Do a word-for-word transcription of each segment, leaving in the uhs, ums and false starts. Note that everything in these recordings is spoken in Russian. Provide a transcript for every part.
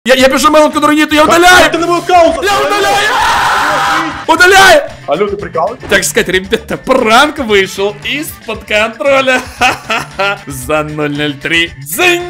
Я, я пишу мейл, который нет, я удаляю! Я удаляю! Удаляю! Алло, ты прикалываешься? Так сказать, ребята, пранк вышел из-под контроля. Ха-ха-ха. За ноль ноль три. Дзинь!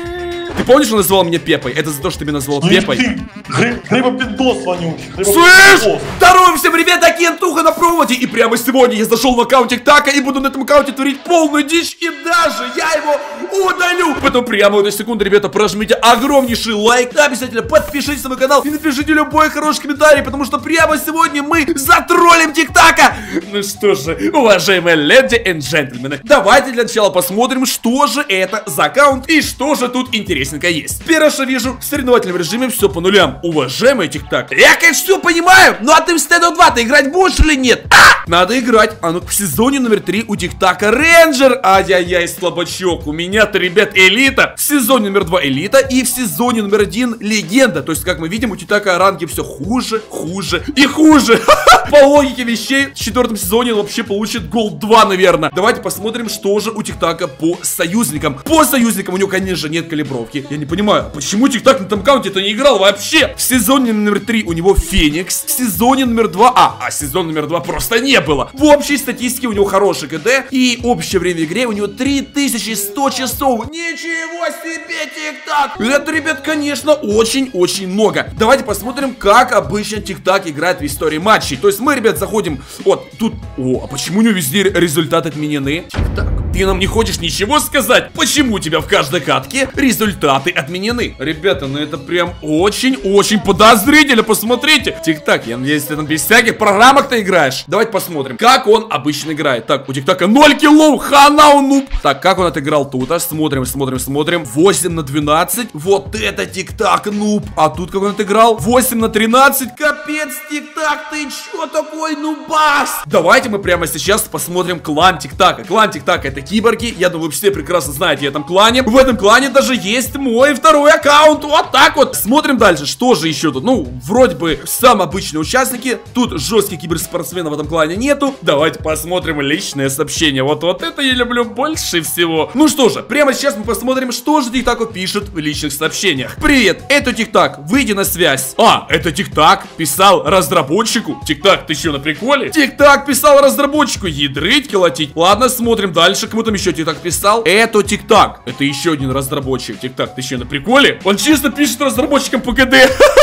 Ты помнишь, он назвал меня Пепой? Это за то, что ты меня назвал Пепой. Хлебопиндос вонючий. Слышь! Здорово всем, ребята, Кентуха на проводе. И прямо сегодня я зашел в аккаунт ТикТака и буду на этом аккаунте творить полную дичь. И даже я его удалю. Поэтому прямо в эту секунду, ребята, прожмите огромнейший лайк. Обязательно подпишитесь на мой канал и напишите любой хороший комментарий, потому что прямо сегодня мы затроллим ТикТака. Ну что же, уважаемые леди и джентльмены, давайте для начала посмотрим, что же это за аккаунт и что же тут интересно есть. Первое, что вижу, в соревновательном режиме все по нулям. Уважаемый ТикТак, я, конечно, все понимаю, но а ты в Стэндофф два ты играть будешь или нет? А! Надо играть. А ну в сезоне номер три у ТикТака Рейнджер. Ай-яй-яй, слабачок. У меня-то, ребят, элита. В сезоне номер два элита и в сезоне номер один легенда. То есть, как мы видим, у ТикТака ранги все хуже, хуже и хуже. По логике вещей, в четвертом сезоне он вообще получит голд два, наверное. Давайте посмотрим, что же у ТикТака по союзникам. По союзникам у него, конечно же, нет калибровки. Я не понимаю, почему ТикТак на этом аккаунте-то не играл вообще? В сезоне номер три у него Феникс. В сезоне номер два... А, а сезон номер два просто не было. В общей статистике у него хороший КД. И общее время в игре у него три тысячи сто часов. Ничего себе, ТикТак! Это, ребят, конечно, очень-очень много. Давайте посмотрим, как обычно ТикТак играет в истории матчей. То есть мы, ребят, заходим... Вот, тут... О, а почему у него везде результаты отменены? ТикТак, ты нам не хочешь ничего сказать? Почему у тебя в каждой катке результаты отменены? Ребята, ну это прям очень-очень подозрительно. Посмотрите. ТикТак, я надеюсь, ты там без всяких программок ты играешь. Давайте посмотрим, как он обычно играет. Так, у ТикТака ноль киллов. Хана он нуб. Так, как он отыграл тут? А? Смотрим, смотрим, смотрим. восемь на двенадцать. Вот это ТикТак нуб. А тут как он отыграл? восемь на тринадцать. Капец, ТикТак, ты чё такой нубас? Давайте мы прямо сейчас посмотрим клан ТикТака. Клан ТикТака — это киборги. Я думаю, вы все прекрасно знаете о этом клане. В этом клане даже есть мой второй аккаунт. Вот так вот. Смотрим дальше. Что же еще тут? Ну, вроде бы самые обычные участники. Тут жестких киберспортсменов в этом клане нету. Давайте посмотрим личные сообщения. Вот, вот это я люблю больше всего. Ну что же, прямо сейчас мы посмотрим, что же ТикТаку пишет в личных сообщениях. Привет, это ТикТак, выйди на связь. А, это ТикТак писал разработчику. ТикТак, ты что, на приколе? ТикТак писал разработчику. Ядрить, колотить. Ладно, смотрим дальше. Кому там еще ТикТак писал? Это ТикТак. Это еще один разработчик. ТикТак, ты что, на приколе? Он чисто пишет разработчикам по КД.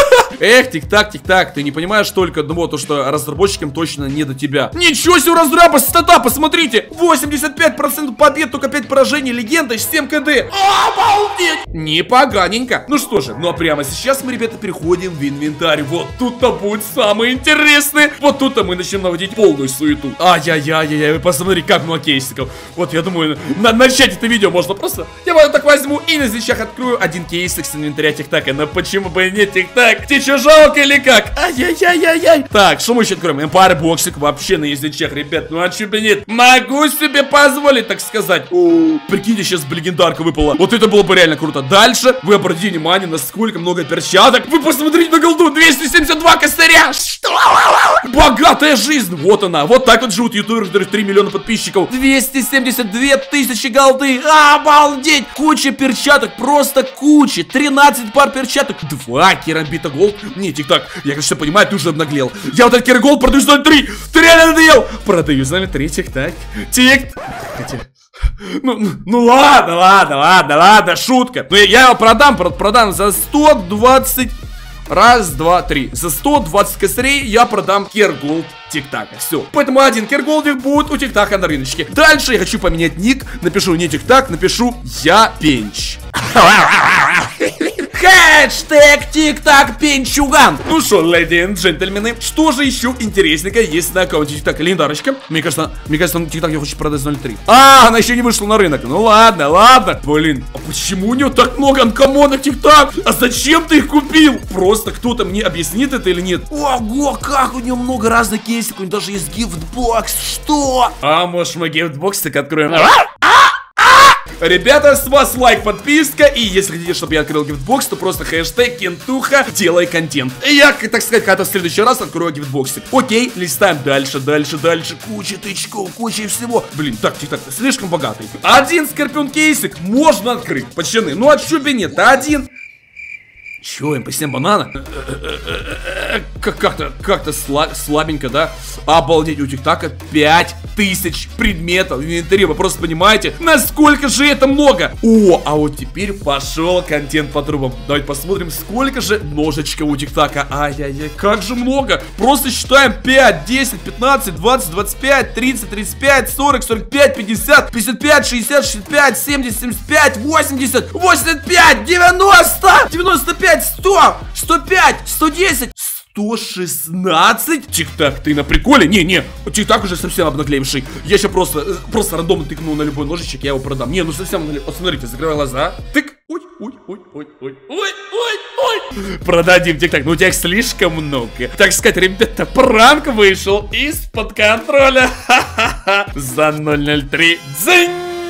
Эх, ТикТак, ТикТак, ты не понимаешь только одного, то что разработчикам точно не до тебя. Ничего себе, у разраба стата, посмотрите. восемьдесят пять процентов побед, только пять поражений, легенда, семь КД. Обалдеть! Не поганенько. Ну что же, ну а прямо сейчас мы, ребята, переходим в инвентарь. Вот тут-то будет самое интересное. Вот тут-то мы начнем наводить полную суету. Ай-яй-яй-яй, посмотри, как много кейсиков. Вот я думаю, на начать это видео можно просто. Я вот так возьму и на свечах открою один кейсик с инвентаря ТикТака. Но почему бы и нет, ТикТак? Тебе что, жалко или как? Ай-яй-яй-яй-яй. Так, что мы еще откроем? Эмпайр боксик вообще на язычах, ребят. Ну а че бы нет? Могу себе позволить, так сказать. О, прикиньте, сейчас бы легендарка выпала. Вот это было бы реально круто. Дальше вы обратите внимание, насколько много перчаток. Вы посмотрите на голду. двести семьдесят два косаря. Что? Богатая жизнь. Вот она. Вот так вот живут ютуберы, которые три миллиона подписчиков. двести семьдесят две тысячи голды. Обалдеть. Куча перчаток. Просто куча. тринадцать пар перчаток. Два керамбита голд. Не, ТикТак, я, конечно, понимаю, ты уже обнаглел. Я вот этот керголд продаю за ноль три. Ты реально надоел. Продаю за ноль три, ТикТак. Тик. Ну, ну, ну ладно, ладно, ладно, ладно, шутка. Ну я, я его продам, продам за сто двадцать. Раз, два, три. За сто двадцать косарей я продам керголд ТикТака. Все. Поэтому один керголдик будет у ТикТака на рыночке. Дальше я хочу поменять ник. Напишу не ТикТак, напишу я Пенч. Хэштег ТикТак Пенчуган. Ну что, леди и джентльмены, что же еще интересненькое есть на аккаунте ТикТак? Легендарочка. Мне кажется, мне кажется, он ТикТак я хочу продать за ноль три. А, она еще не вышла на рынок. Ну ладно, ладно. Блин, а почему у него так много анкомонов ТикТак? А зачем ты их купил? Просто кто-то мне объяснит это или нет? Ого, как у него много разных кейсов. У него даже есть гифтбокс. Что? А может мы гифтбоксик откроем? Ребята, с вас лайк, подписка. И если хотите, чтобы я открыл гифтбокс, то просто хэштег Кентуха делай контент. И я, так сказать, когда-то в следующий раз открою гифтбоксик. Окей, листаем дальше, дальше, дальше. Куча тычков, куча всего. Блин, так, так, так, слишком богатый. Один скорпион кейсик можно открыть, пацаны. Ну а чё бы нет, один. Чё, им по семь банана? Как-то, как-то слабенько, да? Обалдеть, у ТикТака пять тысяч предметов в инвентаре. Вы просто понимаете, насколько же это много? О, а вот теперь пошел контент по трубам. Давайте посмотрим, сколько же ножичка у ТикТака. Ай-яй-яй, как же много. Просто считаем пять, десять, пятнадцать, двадцать, двадцать пять, тридцать, тридцать пять, сорок, сорок пять, пятьдесят, пятьдесят пять, шестьдесят, шестьдесят пять, семьдесят, семьдесят пять, восемьдесят, восемьдесят пять, девяносто, девяносто пять, сто, сто пять, сто десять, сто шестнадцать. ТикТак, ты на приколе? Не-не, ТикТак уже совсем обнаглевший. Я сейчас просто, просто рандомно тыкну на любой ножичек, я его продам. Не, ну совсем обнаглевший. Вот смотрите, закрывай глаза. Тык. Ой, ой, ой, ой, ой, ой, ой, ой. Продадим, ТикТак, ну у тебя их слишком много. Так сказать, ребята, пранк вышел из-под контроля. Ха-ха-ха. За ноль ноль три. Дзынь.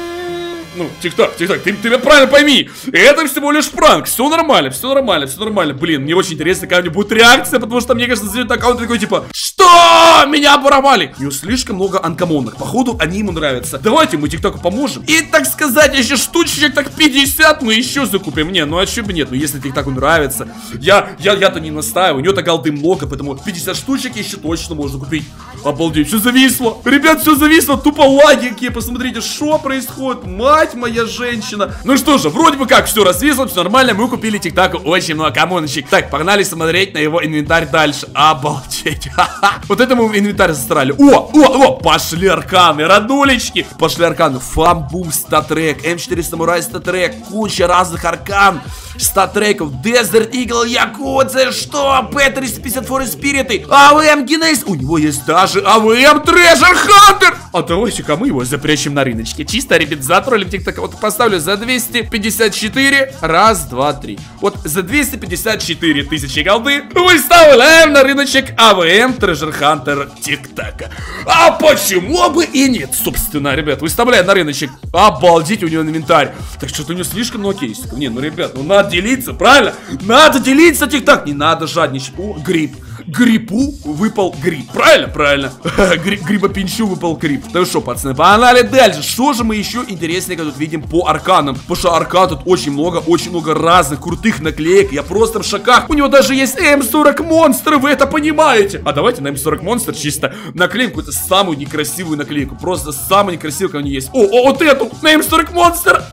Ну, ТикТак, ТикТак, ты, ты меня правильно пойми. Это всего лишь пранк. Все нормально, все нормально, все нормально. Блин, мне очень интересно, какая у него будет реакция, потому что, мне кажется, зайдет аккаунт такой, типа, что? Меня обворовали. У него слишком много анкомонок. Походу, они ему нравятся. Давайте мы ТикТаку поможем. И, так сказать, еще штучек так пятьдесят мы еще закупим. Не, ну а че бы нет? Ну, если ТикТаку нравится. Я, я, я-то не настаиваю. У него-то голды много, поэтому пятьдесят штучек еще точно можно купить. Обалдеть, все зависло. Ребят, все зависло. Тупо лаги какие. Посмотрите, что происходит. Мать моя женщина. Ну что же, вроде бы как все развисло, все нормально. Мы купили ТикТаку очень много коммуночек. Так, погнали смотреть на его инвентарь дальше. Обалдеть. Вот это мы инвентарь засрали. О, о, о, пошли арканы, родулечки. Пошли арканы. Фамбум статрек, эм четыре самурай статрек, куча разных аркан, статреков, Desert Eagle, Якудза, что? Пэ триста пятьдесят четыре спириты, АВМ Генез. У него есть даже АВМ Treasure Hunter. А давайте-ка мы его запрячем на рыночке. Чисто, ребят, затроллим ТикТак. Вот поставлю за двести пятьдесят четыре. Раз, два, три. Вот за двести пятьдесят четыре тысячи голды выставляем на рыночек АВМ Treasure Hunter ТикТака. А почему бы и нет? Собственно, ребят, выставляем на рыночек. Обалдеть, у него инвентарь. Так что-то у него слишком много кейсиков. Не, ну, ребят, ну надо делиться, правильно? Надо делиться, ТикТак. Не надо жадничать. О, гриб. Грипу выпал гриб. Правильно? Правильно. Грибопинчу выпал гриб. Ну что, пацаны, погнали дальше. Что же мы еще интересненько тут видим по арканам? Потому что аркан тут очень много, очень много разных крутых наклеек. Я просто в шоках. У него даже есть эм сорок монстр, вы это понимаете? А давайте на эм сорок монстр чисто наклеим какую-то самую некрасивую наклейку. Просто самую некрасивую, какая у нее есть. О, о, вот эту! На эм сорок монстр!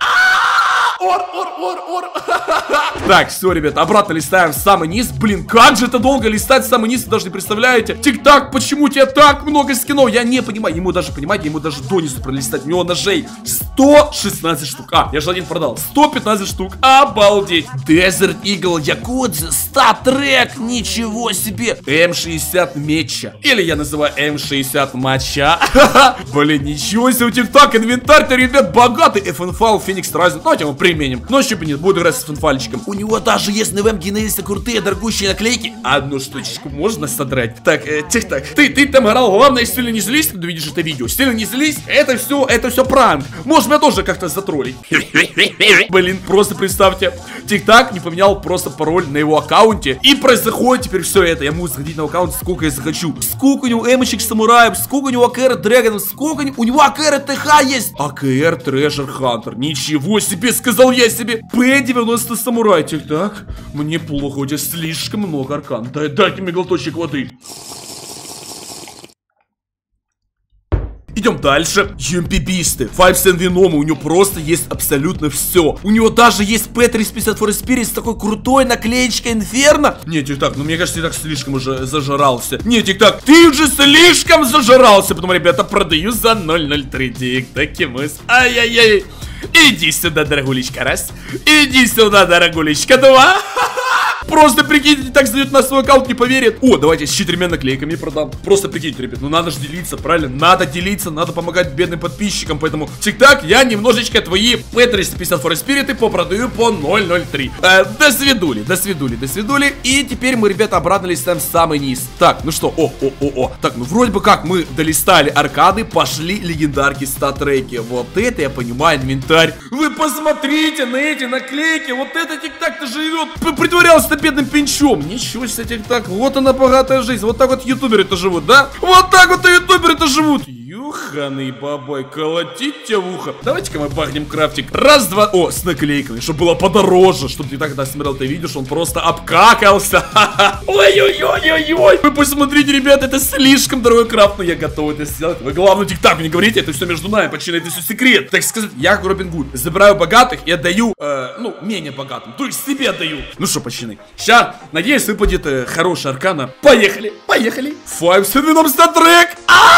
Ор, ор, ор, ор. Так, все, ребят, обратно листаем в самый низ. Блин, как же это долго листать в самый низ, вы даже не представляете. ТикТак, почему у тебя так много скинов? Я не понимаю, ему даже, понимаете, ему даже донизу пролистать. У него ножей сто шестнадцать штук. А, я же один продал. сто пятнадцать штук, обалдеть. Desert Eagle, Якудза, статрек, ничего себе. эм шестьдесят меча. Или я называю эм шестьдесят мача. Блин, ничего себе, у ТикТак инвентарь-то, ребят, богатый. эф эн эф эл, Феникс Райзен, давайте мы применим. Но еще бы нет, буду играть с фанфальчиком. У него даже есть на ВМ Генезиса крутые дорогущие наклейки. Одну штучечку можно содрать. Так, э, тих-так, ты, ты там играл, главное, сильно не злись, когда видишь это видео. Сильно не злись, это все, это все пранк. Может, меня тоже как-то затроллить. Блин, просто представьте, ТикТак не поменял просто пароль на его аккаунте. И происходит теперь все это. Я могу заходить на аккаунт сколько я захочу. Сколько у него эмочек самураев, сколько у него АКР Дрэгонов, сколько у него АКР ТХ есть. АКР Treasure Hunter. Ничего себе, сказал я себе. Пэ девяносто самурай. Так, мне плохо, у тебя слишком много аркан. Дай, дайте мне глоточек воды. Идем дальше. Юмпибисты, Five Cent Venom, у него просто есть абсолютно все. У него даже есть Пэ триста пятьдесят четыре Spirit с такой крутой наклеечкой Инферно. Не, ТикТак, ну мне кажется, ты так слишком уже зажрался. Не, ТикТак, ты уже слишком зажрался. Потом, ребята, продаю за ноль ноль три ТикТаки мы. Ай-яй-яй. Иди сюда, дорогулечка, раз. Иди сюда, дорогулечка, два. Просто прикиньте, так зайдет на свой аккаунт, не поверит. О, давайте с четырьмя наклейками продам. Просто прикиньте, ребят, ну надо же делиться, правильно? Надо делиться, надо помогать бедным подписчикам. Поэтому, ТикТак, я немножечко твои Пэ триста пятьдесят четыре спириты попродаю по ноль ноль три. э, До свидули, до свидули, до свидули. И теперь мы, ребята, обратно листаем в самый низ. Так, ну что, о, о, о, о. Так, ну вроде бы как мы долистали аркады, пошли легендарки статреки. Вот это я понимаю, инвентарь. Вы посмотрите на эти наклейки. Вот это ТикТак-то живет. Притворялся бедным пинчом. Ничего себе, ТикТак. Вот она богатая жизнь. Вот так вот ютуберы-то живут, да? Вот так вот и ютуберы-то живут. Ё Юханый бабой, колотить тебя в ухо. Давайте-ка мы бахнем крафтик. Раз, два. О, с наклейками, чтобы было подороже. Чтобы ты тогда смотрел, ты видишь, он просто обкакался. Ой-ой-ой-ой-ой. Вы посмотрите, ребят, это слишком дорогой крафт, но я готов это сделать. Вы главное тик-так не говорите, это все между нами, почти это все секрет. Так сказать, я как Робин Гуд. Забираю богатых и отдаю, э, ну, менее богатым. То есть себе отдаю. Ну что, почти. Сейчас, надеюсь, выпадет э, хорошая аркана. Поехали, поехали. Five Seven трек.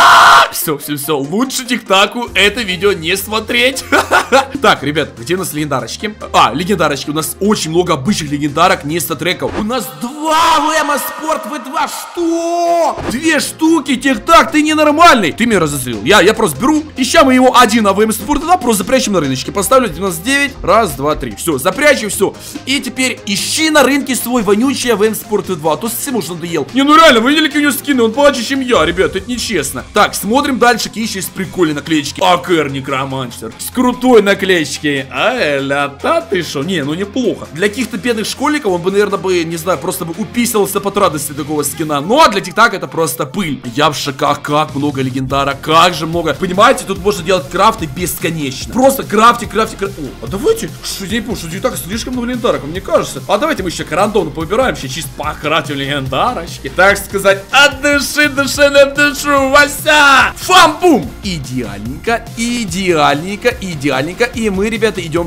Все, все, все. Лучше тик-таку это видео не смотреть. Так, ребят, где у нас легендарочки? А, легендарочки. У нас очень много обычных легендарок, не статреков. У нас два Лэма Спорт вэ два. Что? Две штуки, тик-так, ты ненормальный. Ты меня разозлил. Я, я просто беру, и ща мы его один а вэ эм Спорт вэ два просто запрячем на рыночке. Поставлю девяносто девять. Раз, два, три. Все, запрячем, все. И теперь ищи на рынке свой вонючий а вэ эм Спорт вэ два. А то совсем уж надоел. Не, ну реально, вы видели, какие у него скины? Он плачет, чем я, ребят, это нечестно. Так, смотрим дальше, какие еще есть прикольные наклеечки. АКР Некромансер. С крутой наклеечкой. А, ля-та ты шо? Не, ну неплохо. Для каких-то бедных школьников он бы, наверное, бы, не знаю, просто бы уписывался под радости такого скина. Ну, а для тик-така это просто пыль. Я в шоках, как много легендара, как же много. Понимаете, тут можно делать крафты бесконечно. Просто крафти, крафти, крафти. О, а давайте, что я не помню, что тик-так слишком много легендарок, мне кажется. А давайте мы еще рандомно повыбираем, еще чисто покрафтим легендарочки. Так сказать, от души, души на душу, Вася! Фам-бум! Идеальненько, идеальненько, идеальненько. И мы, ребята, идем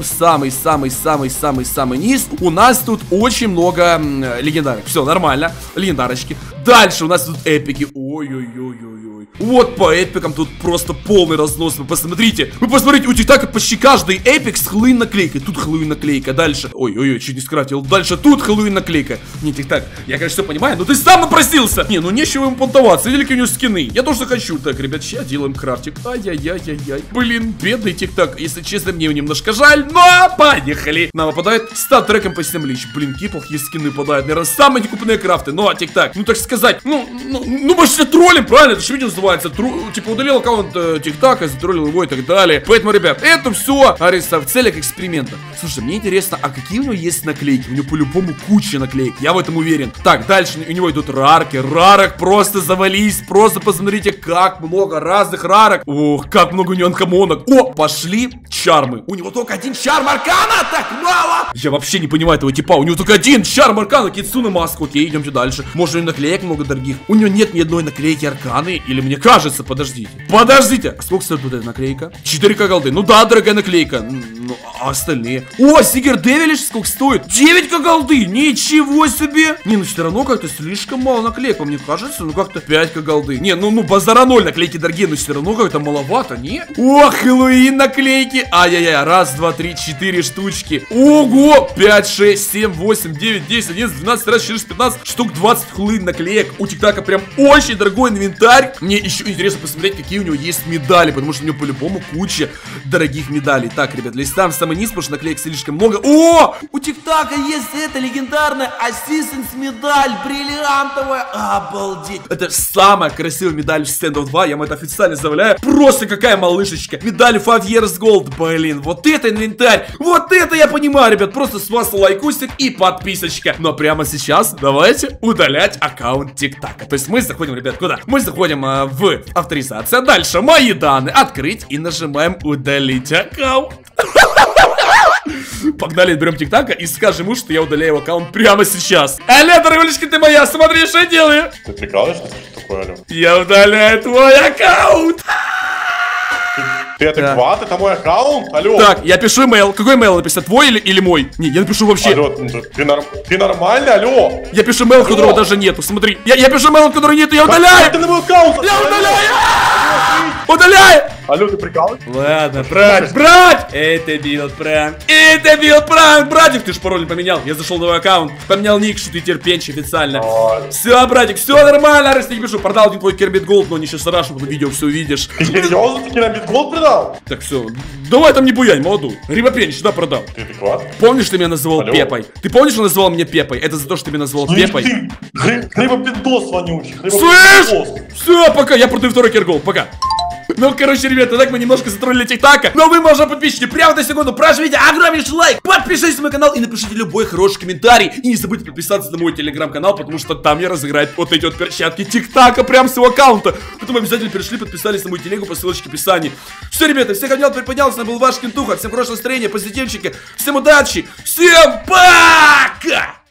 самый-самый-самый-самый-самый низ. У нас тут очень много легендарок. Все, нормально. Легендарочки. Дальше у нас тут эпики. Ой-ой-ой-ой-ой. Вот по эпикам тут просто полный разнос. Вы посмотрите. Вы посмотрите, у тик-така почти каждый эпик с Хэллоуин наклейкой. Тут Хэллоуин наклейка. Дальше. Ой-ой-ой, чуть не скрафтил. Дальше тут Хэллоуин наклейка. Не, тик-так. Я, конечно, все понимаю, но ты сам напросился. Не, ну нечего ему понтоваться. Видели, какие у него скины? Я тоже хочу. Так, ребят, сейчас делаем крафтик. Ай-яй-яй-яй-яй. Блин, бедный тик-так. Если честно, мне его немножко жаль, но поехали. Нам выпадает стат-треком по семь лич. Блин, киплах есть скины выпадают. Наверное, самые некупленные крафты. Ну, а тик-так. Ну, так сказать. Ну, ну, ну мы же все троллим, правильно? Это же видео называется. Тру... Типа, удалил аккаунт э, тик-така, затроллил его и так далее. Поэтому, ребят, это все, Ариса, в целях эксперимента. Слушай, мне интересно, а какие у него есть наклейки? У него по-любому куча наклеек. Я в этом уверен. Так, дальше у него идут рарки. Рарок просто завались. Просто посмотрите, как много разных рарок. Ох, как много у него анкомонок. О, пошли чармы. У него только один чарм аркана, так мало. Я вообще не понимаю этого типа. У него только один чарм аркана, Кицуна маску. Окей, идемте дальше. Может, у него наклеек много дорогих. У него нет ни одной наклейки арканы. Или мне кажется, подождите. Подождите. А сколько стоит вот эта наклейка? четыре ка голды. Ну да, дорогая наклейка. Ну, а остальные? О, Сигер Девилиш сколько стоит? девять ка голды. Ничего себе. Не, ну все равно как-то слишком мало наклеек. Мне кажется, ну как-то пять ка голды. Не, ну, ну базара ноль, наклейки дорогие, но все равно как-то маловато, не? О, Хэллоуин наклейки. Ай-яй-яй, раз, два, три, четыре штучки. Ого, пять, шесть, семь, восемь, девять, десять, одиннадцать, двенадцать, тринадцать, четырнадцать, пятнадцать штук, двадцать Хэллоуин наклеек. У тик-така прям очень дорогой инвентарь. Мне еще интересно посмотреть, какие у него есть медали, потому что у него по-любому куча дорогих медалей. Так, ребят, листаем в самый низ, потому что наклеек слишком много. О, у тик-така есть эта легендарная Assassin's медаль, бриллиантовая. Обалдеть. Это самая красивая медаль в Standoff два, я вам это официально заявляю. Просто какая малышечка. Медаль пять years gold, блин, вот это инвентарь. Вот это я понимаю, ребят, просто с вас лайкусик и подписочка. Но прямо сейчас давайте удалять аккаунт тик-така. То есть мы заходим, ребят, куда? Мы заходим а, в авторизацию, дальше мои данные, открыть и нажимаем удалить аккаунт. Погнали, берем тик-така и скажем ему, что я удаляю аккаунт прямо сейчас. Алло, дорогулечка ты моя, смотри, что я делаю. Ты прикалываешься? Что такое, алло? Я удаляю твой аккаунт. Ты адекват? Да. Это мой аккаунт? Алло. Так, я пишу имейл. Какой имейл написать? Твой или, или мой? Не, я напишу вообще. Алло, ты, норм... ты нормальный, алло? Я пишу имейл, которого даже нету. Смотри. Я, я пишу имейл, которого нету, я удаляю! Ты на мой аккаунт! Я удаляю! Удаляю! Алло, ты прикалываешься? Ладно, брать, брать! Это бил пранк. Это бил пранк, братик. Ты ж пароль не поменял. Я зашел на твой аккаунт. Поменял ник, что ты терпенч официально. Ой. Все, братик, все нормально. Раз я пишу, продал один твой Кербит Голд, но не сейчас страшно, на видео все увидишь. Ты серьезно, ты Кербит Голд продал? Так, все. Давай там не буянь, молодую. Рибопенч, да, продал. Ты адекват? Помнишь, ты меня называл Алло. Пепой? Ты помнишь, что называл меня Пепой? Это за то, что ты меня назвал Слышь, Пепой. Ты, хлебопиндос вонючий. Слышь? Все, пока, я продаю второй Кергол, пока. Ну, короче, ребята, так мы немножко затроллили ТикТака. Но вы, можно подписчики, прямо на секунду прожмите огромнейший лайк, подпишитесь на мой канал и напишите любой хороший комментарий. И не забудьте подписаться на мой телеграм-канал, потому что там я разыграю вот эти вот перчатки ТикТака прям с его аккаунта. Потом обязательно перешли, подписались на мою телегу по ссылочке в описании. Все, ребята, всех обнял, приподнял, с вами был ваш Кентуха. Всем хорошего настроения, позитивчики, всем удачи, всем пока!